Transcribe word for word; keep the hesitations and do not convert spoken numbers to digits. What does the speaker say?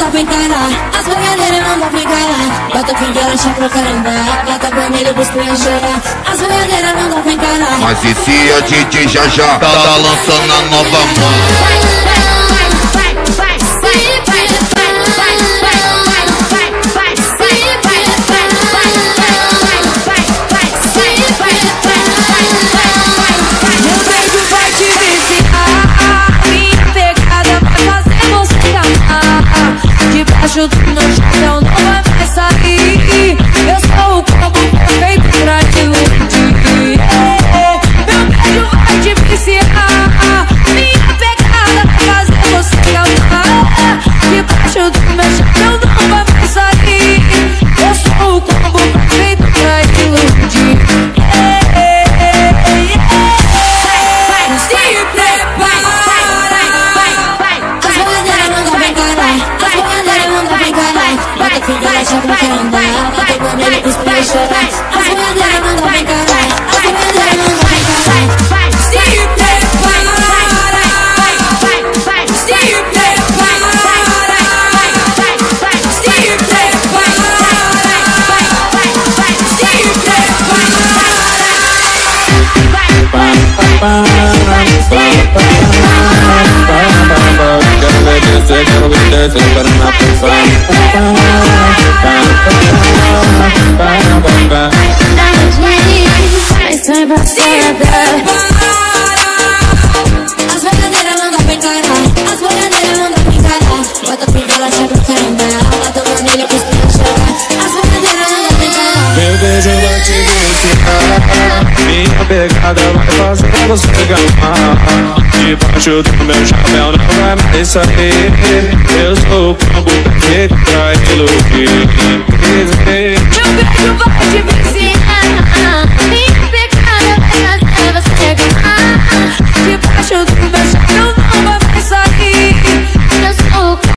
dá pra encarar, as boiadeiras não dá pra encarar. Bota o fim que ela chama pra caramba, bota vermelho pros clientes chorar. As boiadeiras não dá pra encarar. Mas e se a gente já já tá, tá lançando a nova mão? Debaixo do meu chapéu não vai mais sair. Eu sou o combo perfeito pra te iludir. Meu beijo vai te viciar, minha pegada vai fazer você calmar. Debaixo do meu chapéu não vai mais sair. Eu sou o combo perfeito pra te iludir. Se prepara, as boiadeiras não dá pra encarar, as boiadeiras não dá pra encarar. Bota fim que ela chama pra caramba, bota o vermelho pros pés chorar. As boiadeiras não dá pra encarar, as boiadeiras não dá pra encarar. Se prepara, se prepara, se Quero ver descer, quero ver descer, quero na as boiadeiras não dá pra encarar, as boiadeiras não dá pra encarar. Bota fim que ela chama pra caramba, bota o vermelho pros pés chorar. As boiadeiras não dá pra encarar. meu beijo vai te viciar, minha pegada vai fazer você gamar. Debaixo do meu chapéu não vai mais sair. Eu sou o